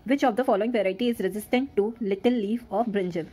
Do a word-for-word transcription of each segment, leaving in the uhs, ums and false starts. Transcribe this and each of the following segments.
Which of the following variety is resistant to little leaf of brinjal?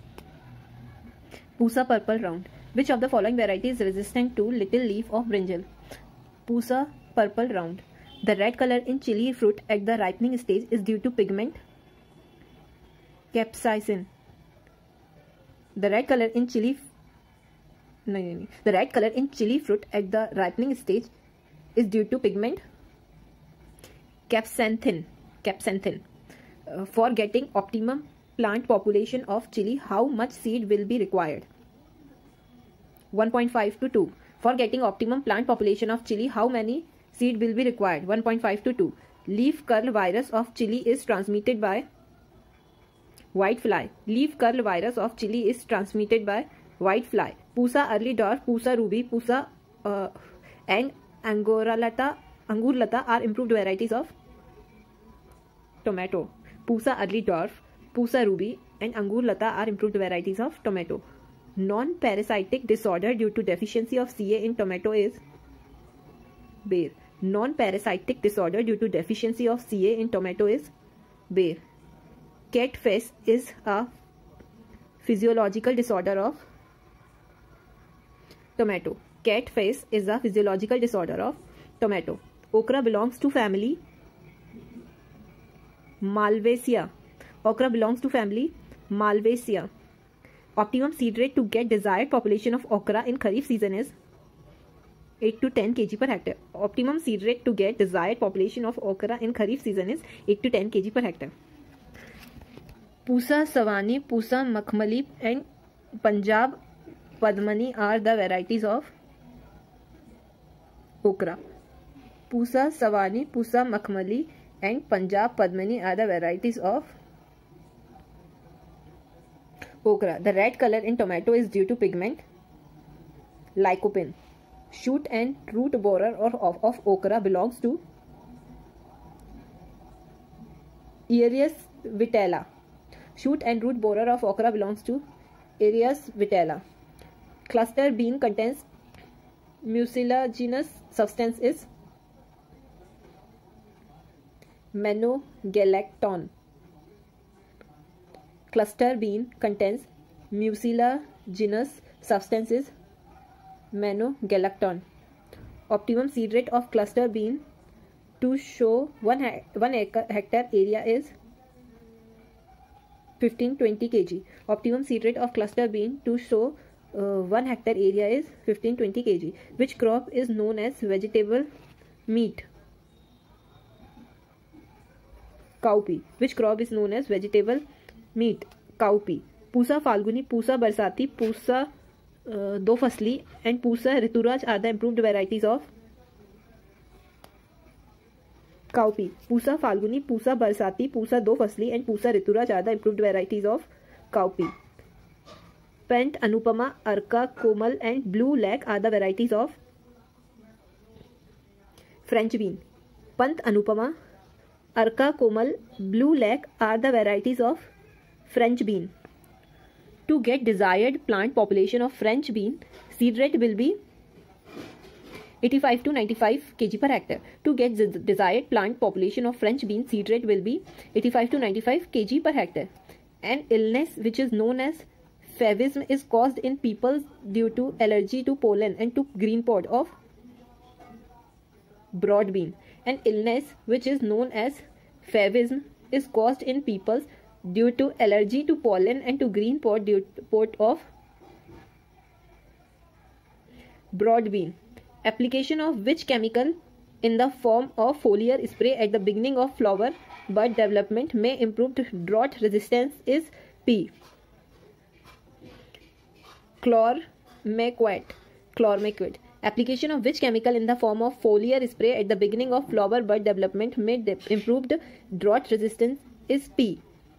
Pusa purple round. Which of the following variety is resistant to little leaf of brinjal? Pusa purple round. The red color in chili fruit at the ripening stage is due to pigment capsaicin. The red color in chili no, no, no. The red color in chili fruit at the ripening stage is due to pigment capsanthin. Capsanthin. Uh, for getting optimum plant population of chili, how much seed will be required? one point five to two. For getting optimum plant population of chili, how many seed will be required? one point five to two. Leaf curl virus of chili is transmitted by white fly. Leaf curl virus of chili is transmitted by white fly. Pusa early dwarf, Pusa ruby, Pusa uh, and Angurlata, Angurlata are improved varieties of tomato. Pusa early dwarf, Pusa ruby and Angurlata are improved varieties of tomato. Non-parasitic disorder due to deficiency of C A in tomato is Bayer. Non-parasitic disorder due to deficiency of C A in tomato is Bayer. Cat face is a physiological disorder of tomato. Cat face is a physiological disorder of tomato. Okra belongs to family Malvaceae. Okra belongs to family Malvaceae. Optimum seed rate to get desired population of okra in Kharif season is eight to ten kilograms per hectare. Optimum seed rate to get desired population of okra in Kharif season is eight to ten kilograms per hectare. Pusa Savani, Pusa Makhmali and Punjab Padmani are the varieties of okra. Pusa Savani, Pusa Makhmali and Punjab Padmani are the varieties of okra. The red color in tomato is due to pigment lycopene. Shoot and root borer of, of, of okra belongs to Aries vitella. Shoot and root borer of okra belongs to Aries vitella. Cluster bean contains mucilaginous substance is manogalactone. Cluster bean contains mucilaginous substance is manogalactone. Optimum seed rate of cluster bean to show one, ha one acre, hectare area is fifteen to twenty kilograms. Optimum seed rate of cluster bean to show uh, one hectare area is fifteen to twenty kilograms. Which crop is known as vegetable meat? Cowpea. Which crop is known as vegetable meat? Cowpea. Pusa Falguni, Pusa Barsati, Pusa uh, Do Fasli and Pusa Rituraj are the improved varieties of cowpea. Pusa Falguni, Pusa Barsati, Pusa Do Fasli and Pusa Rituraj are the improved varieties of cowpea. Pant Anupama, Arka, Komal and Blue Lac are the varieties of French bean. Pant Anupama, Arka, Komal, Blue Lac are the varieties of French bean. To get desired plant population of French bean, seed rate will be eighty-five to ninety-five kilograms per hectare. To get the desired plant population of French bean, seed rate will be eighty-five to ninety-five kilograms per hectare. An illness which is known as favism is caused in people due to allergy to pollen and to green pod of broad bean. An illness which is known as favism is caused in people due to allergy to pollen and to green pod due to pod of broad bean. Application of which chemical in the form of foliar spray at the beginning of flower bud development may improve drought resistance is P. Chlormequat. Chlormequat. Application of which chemical in the form of foliar spray at the beginning of flower bud development may improve drought resistance is P.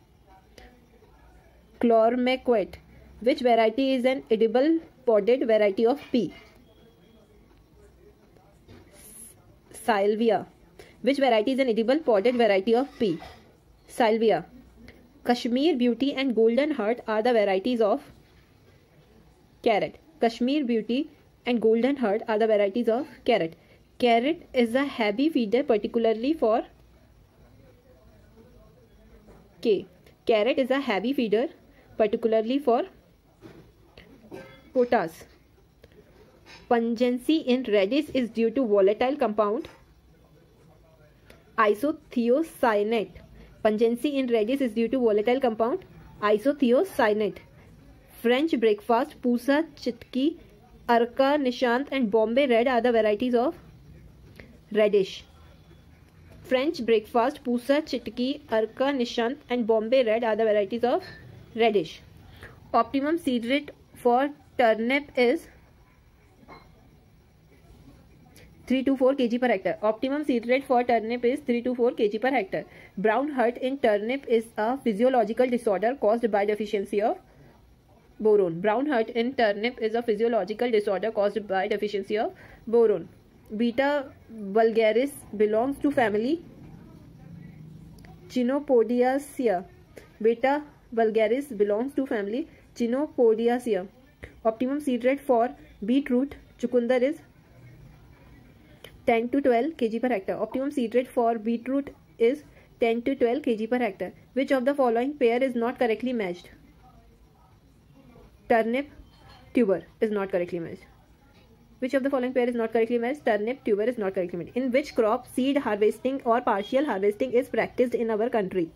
Chlormequat. Which variety is an edible podded variety of P? Salvia. Which variety is an edible podded variety of P? Salvia. Kashmir Beauty and Golden Heart are the varieties of carrot. Kashmir Beauty and Golden Heart are the varieties of carrot. Carrot is a heavy feeder particularly for K. Carrot is a heavy feeder, particularly for potash. Pungency in radish is due to volatile compound isothiocyanate. Pungency in radish is due to volatile compound isothiocyanate. French breakfast, Pusa, Chitki, Arka, Nishant and Bombay Red are the varieties of radish. French breakfast, Pusa, Chitki, Arka, Nishant and Bombay Red are the varieties of radish. Optimum seed rate for turnip is three to four kilograms per hectare. Optimum seed rate for turnip is three to four kilograms per hectare. Brown heart in turnip is a physiological disorder caused by deficiency of boron. Brown heart in turnip is a physiological disorder caused by deficiency of boron. Beta vulgaris belongs to family Chenopodiaceae. Beta vulgaris belongs to family Chenopodiaceae. Optimum seed rate for beetroot chucundar is ten to twelve kilograms per hectare. Optimum seed rate for beetroot is ten to twelve kilograms per hectare. Which of the following pair is not correctly matched? Turnip, tuber is not correctly matched. Which of the following pair is not correctly matched? Turnip, tuber is not correctly matched. In which crop seed harvesting or partial harvesting is practiced in our country?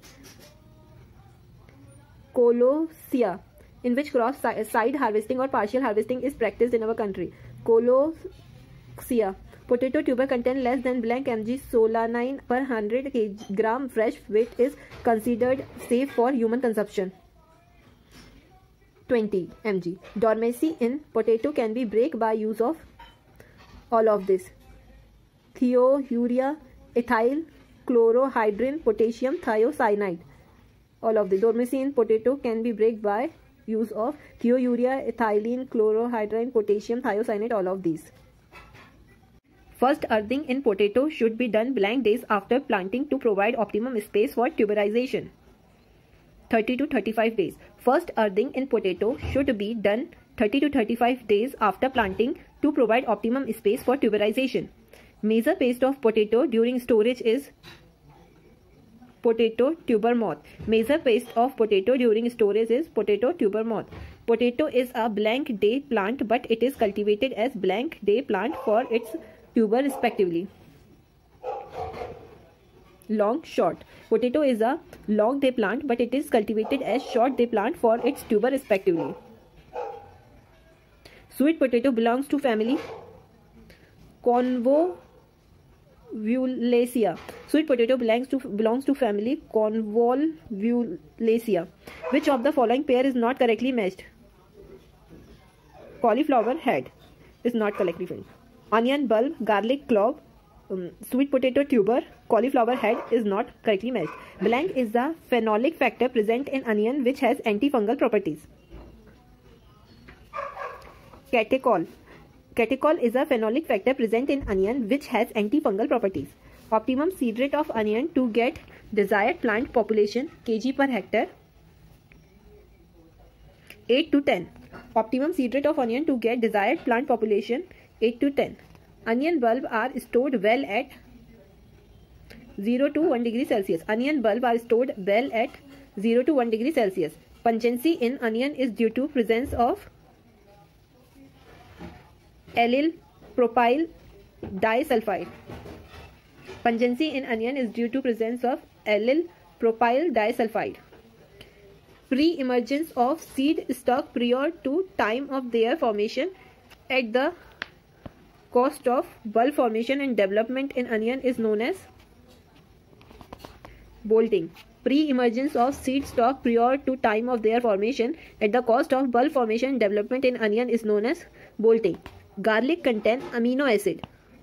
Colosia. In which crop side harvesting or partial harvesting is practiced in our country? Colosia. Potato tuber contain less than blank mg solanine per one hundred gram fresh weight is considered safe for human consumption. twenty milligrams. Dormancy in potato can be break by use of all of this: thiourea, ethyl chlorohydrin, potassium thiocyanide. All of the dormancy in potato can be break by use of thiourea, ethylene chlorohydrin, potassium thiocyanate. All of these. First earthing in potato should be done blank days after planting to provide optimum space for tuberization. thirty to thirty-five days. First earthing in potato should be done thirty to thirty-five days after planting to provide optimum space for tuberization. Major pest of potato during storage is potato tuber moth. Major pest of potato during storage is potato tuber moth. Potato is a blank day plant, but it is cultivated as blank day plant for its tuber respectively. Long, short. Potato is a long day plant, but it is cultivated as short day plant for its tuber respectively. Sweet potato belongs to family Convolvulaceae. Sweet potato belongs to belongs to family Convolvulaceae. Which of the following pair is not correctly matched? Cauliflower head is not correctly matched. Onion bulb, garlic clove, um, sweet potato tuber, cauliflower head is not correctly matched. Blank is the phenolic factor present in onion which has antifungal properties. Catechol. Catechol is a phenolic factor present in onion which has antifungal properties. Optimum seed rate of onion to get desired plant population kg per hectare eight to ten. Optimum seed rate of onion to get desired plant population eight to ten. Onion bulb are stored well at zero to one degree Celsius. Onion bulb are stored well at zero to one degree Celsius. Pungency in onion is due to presence of allyl propyl disulfide. Pungency in onion is due to presence of allyl propyl disulfide. Pre-emergence of seed stalk prior to time of their formation at the cost of bulb formation and development in onion is known as bolting. Pre-emergence of seed stalk prior to time of their formation at the cost of bulb formation and development in onion is known as bolting. Garlic contain amino acid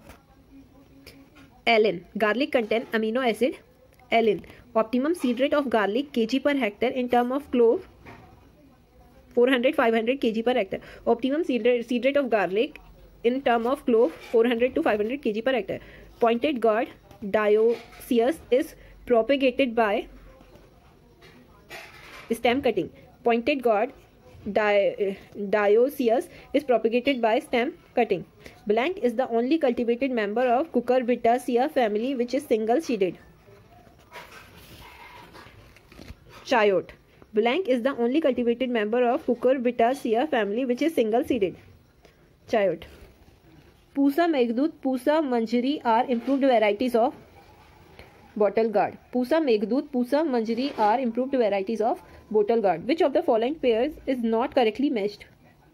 Allen. Garlic contain amino acid Allen. Optimum seed rate of garlic kg per hectare in term of clove four hundred to five hundred kg per hectare. Optimum seed rate, seed rate of garlic in term of clove four hundred to five hundred kg per hectare. Pointed gourd dioecious is propagated by stem cutting. Pointed gourd di dioecious is propagated by stem cutting. Blank is the only cultivated member of Cucurbitaceae family which is single seeded. chayote. Blank is the only cultivated member of Cucurbitaceae family which is single-seeded. Chayote. Pusa Meghdut, Pusa Manjari are improved varieties of bottle gourd. Pusa Meghdut, Pusa Manjari are improved varieties of bottle gourd. Which of the following pairs is not correctly meshed?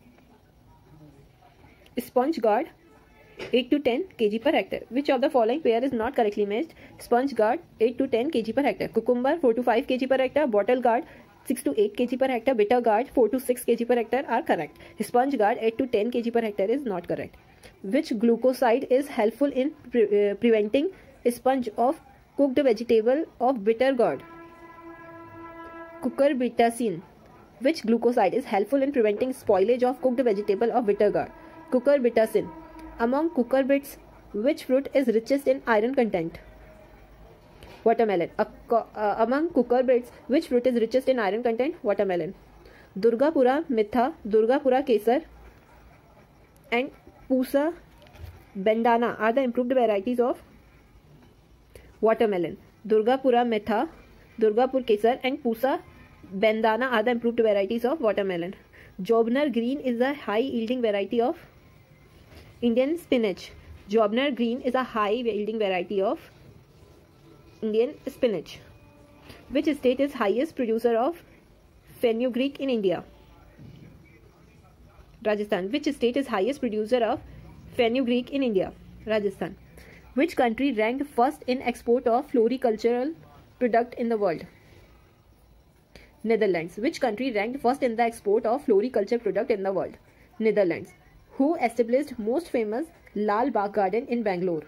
Sponge gourd, eight to ten kilograms per hectare. Which of the following pair is not correctly meshed? Sponge gourd, eight to ten kilograms per hectare. Cucumber, four to five kilograms per hectare. Bottle gourd, six to eight kilograms per hectare. Bitter gourd, four to six kilograms per hectare are correct. Sponge gourd, eight to ten kilograms per hectare is not correct. Which glucoside is helpful in pre uh, preventing sponge of cooked vegetable of bitter gourd? Cucurbitacin. Which glucoside is helpful in preventing spoilage of cooked vegetable of bitter gourd? Cucurbitacin. Among cucurbits, which fruit is richest in iron content? Watermelon. Uh, uh, among cucurbits, which fruit is richest in iron content? Watermelon. Durgapura Mitha, Durgapura Kesar and Pusa Bandana are the improved varieties of watermelon. Durgapura Mitha, Durgapur Kesar and Pusa Bandana are the improved varieties of watermelon. Jobner Green is a high yielding variety of Indian spinach. Jobner Green is a high yielding variety of Indian spinach. Which state is highest producer of fenugreek in India? Rajasthan. Which state is highest producer of fenugreek in India? Rajasthan. Which country ranked first in export of floricultural product in the world? Netherlands. Which country ranked first in the export of floriculture product in the world? Netherlands. Who established most famous Lal Bagh Garden in Bangalore?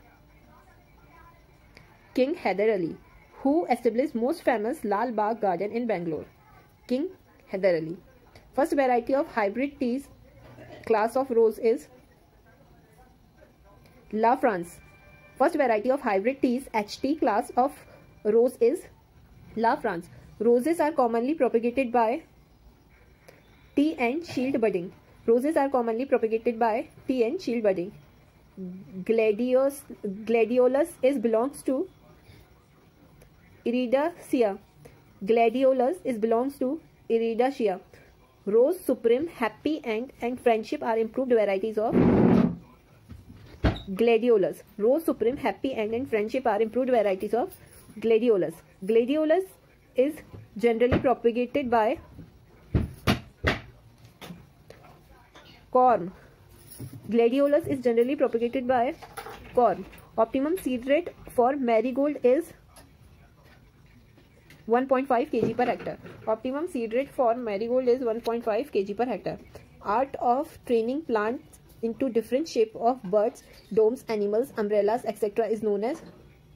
King Hyder Ali. Who established most famous Lal Bagh Garden in Bangalore? King Hyder Ali. First variety of hybrid teas class of rose is La France. First variety of hybrid teas H T class of rose is La France. Roses are commonly propagated by tea and shield budding. Roses are commonly propagated by tea and shield budding. Gladiolus, gladiolus is belongs to Iridaceae. Gladiolus is belongs to Iridaceae. Rose Supreme, Happy End and Friendship are improved varieties of Gladiolus. Rose Supreme, Happy End and Friendship are improved varieties of Gladiolus. Gladiolus is generally propagated by corn. Gladiolus is generally propagated by corn. Optimum seed rate for marigold is one point five kilograms per hectare. Optimum seed rate for marigold is one point five kilograms per hectare. Art of training plants into different shape of birds, domes, animals, umbrellas, et cetera is known as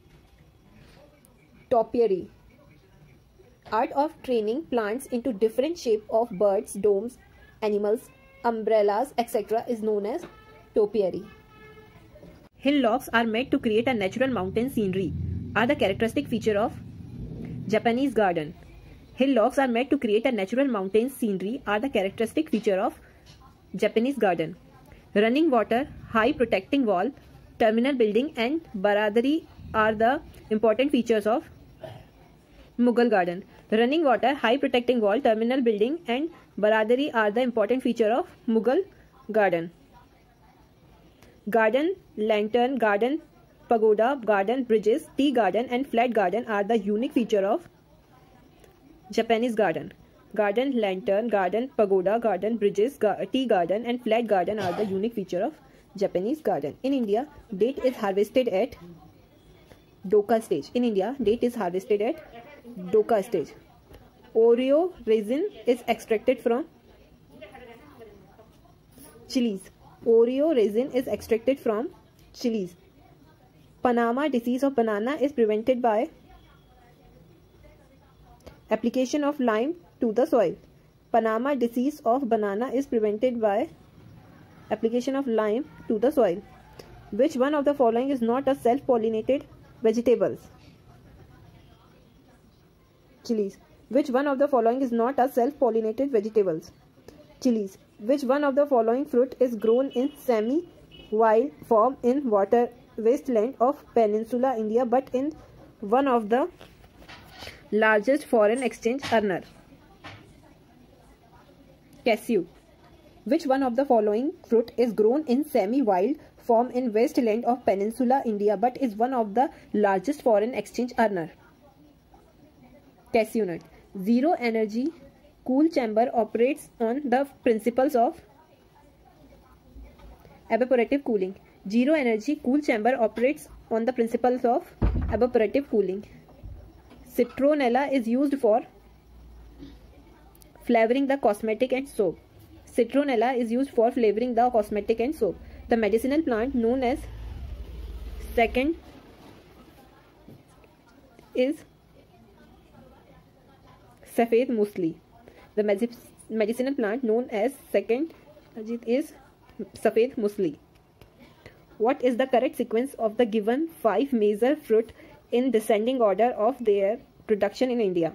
topiary. Art of training plants into different shape of birds, domes, animals, umbrellas, et cetera is known as topiary. Hillocks are made to create a natural mountain scenery. Are the characteristic feature of Japanese garden. Hillocks are made to create a natural mountain scenery are the characteristic feature of Japanese garden. Running water, high protecting wall, terminal building and baradari are the important features of Mughal garden. Running water, high protecting wall, terminal building and baradari are the important feature of Mughal garden. Garden, lantern, garden, pagoda, garden, bridges, tea garden and flat garden are the unique feature of Japanese garden. Garden, lantern, garden, pagoda, garden, bridges, ga tea garden and flat garden are the unique feature of Japanese garden. In India, date is harvested at Doka stage. In India, date is harvested at Doka stage. Oreo resin is extracted from chilies. Oreo resin is extracted from chilies. Panama disease of banana is prevented by application of lime to the soil. Panama disease of banana is prevented by application of lime to the soil. Which one of the following is not a self-pollinated vegetables? Chilies. Which one of the following is not a self-pollinated vegetables? Chilies. Which one of the following fruit is grown in semi-wild form in water wasteland of Peninsula India but in one of the largest foreign exchange earner? Cashew. Which one of the following fruit is grown in semi-wild form in wasteland of Peninsula India but is one of the largest foreign exchange earner? Cashew nut. Zero energy cool chamber operates on the principles of evaporative cooling. Zero energy cool chamber operates on the principles of evaporative cooling. Citronella is used for flavoring the cosmetic and soap. Citronella is used for flavoring the cosmetic and soap. The medicinal plant known as second is Safed Musli. The medicinal plant known as second is Safed Musli. What is the correct sequence of the given five major fruit in descending order of their production in India?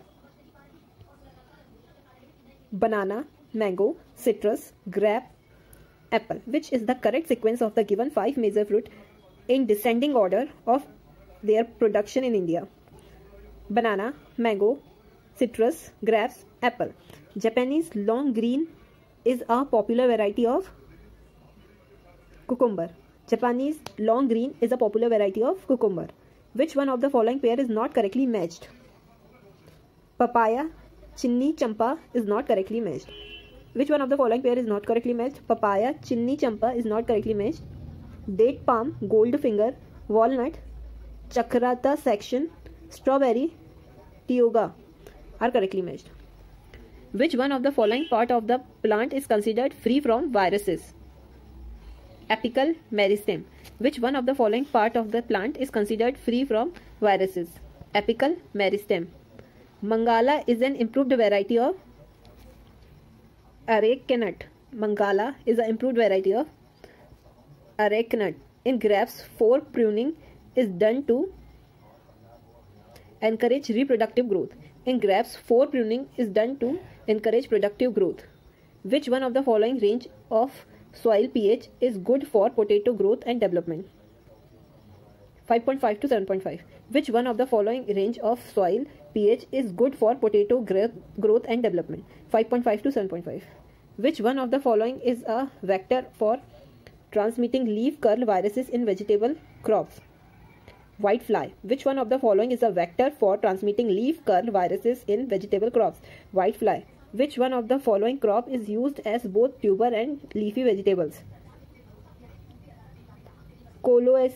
Banana, mango, citrus, grape, apple. Which is the correct sequence of the given five major fruit in descending order of their production in India? Banana, mango, citrus, grapes, apple. Japanese long green is a popular variety of cucumber. Japanese long green is a popular variety of cucumber. Which one of the following pair is not correctly matched? Papaya, Chinni Champa is not correctly matched. Which one of the following pair is not correctly matched? Papaya, Chinni Champa is not correctly matched. Date palm, Goldfinger, walnut, Chakrata section, strawberry, Tioga are correctly matched. Which one of the following part of the plant is considered free from viruses? Apical meristem. Which one of the following part of the plant is considered free from viruses? Apical meristem. Mangala is an improved variety of areca nut. Mangala is an improved variety of areca nut. In grapes, four pruning is done to encourage reproductive growth. In grapes, four pruning is done to encourage productive growth. Which one of the following range of soil pH is good for potato growth and development? five point five to seven point five. Which one of the following range of soil pH is good for potato growth and development? five point five to seven point five. Which one of the following is a vector for transmitting leaf curl viruses in vegetable crops? White fly. Which one of the following is a vector for transmitting leaf curl viruses in vegetable crops? White fly. Which one of the following crop is used as both tuber and leafy vegetables? Colocasis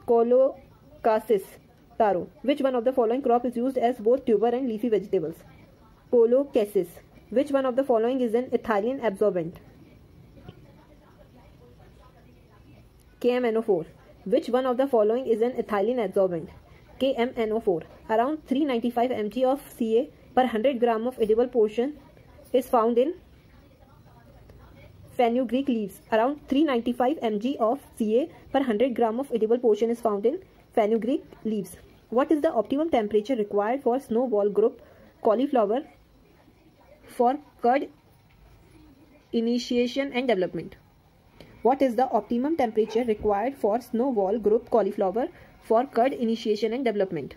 taro. Which one of the following crop is used as both tuber and leafy vegetables? Colocasis. Which one of the following is an ethylene absorbent? K M N O four. Which one of the following is an ethylene absorbent? K M N O four. Around three hundred ninety-five milligrams of C A per one hundred grams of edible portion is found in fenugreek leaves. Around three hundred ninety-five milligrams of C A per one hundred grams of edible portion is found in fenugreek leaves. What is the optimum temperature required for snowball group cauliflower for cud initiation and development? What is the optimum temperature required for snowball group cauliflower for cud initiation and development?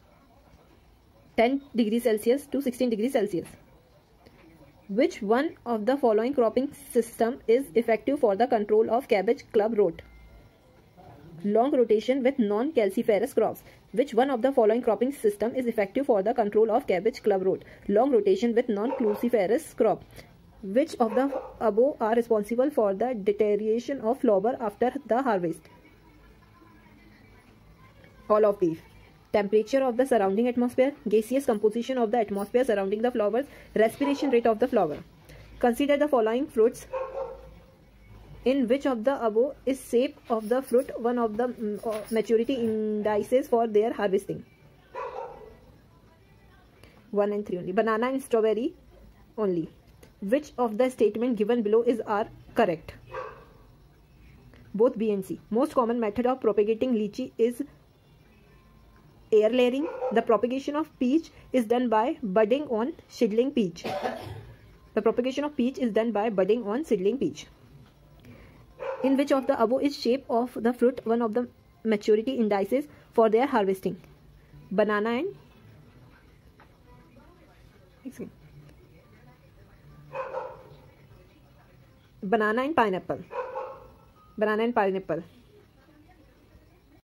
ten degrees Celsius to sixteen degrees Celsius. Which one of the following cropping system is effective for the control of cabbage club rot? Long rotation with non-calciferous crops. Which one of the following cropping system is effective for the control of cabbage club rot? Long rotation with non-calciferous crop. Which of the above are responsible for the deterioration of flower after the harvest? All of these. Temperature of the surrounding atmosphere, gaseous composition of the atmosphere surrounding the flowers, respiration rate of the flower. Consider the following fruits. In which of the above is shape of the fruit one of the uh, maturity indices for their harvesting? one and three only. Banana and strawberry only. Which of the statement given below is are correct? Both B and C. Most common method of propagating lychee is air layering. The propagation of peach is done by budding on seedling peach. The propagation of peach is done by budding on seedling peach. In which of the above is shape of the fruit one of the maturity indices for their harvesting? Banana and banana and pineapple, banana and pineapple.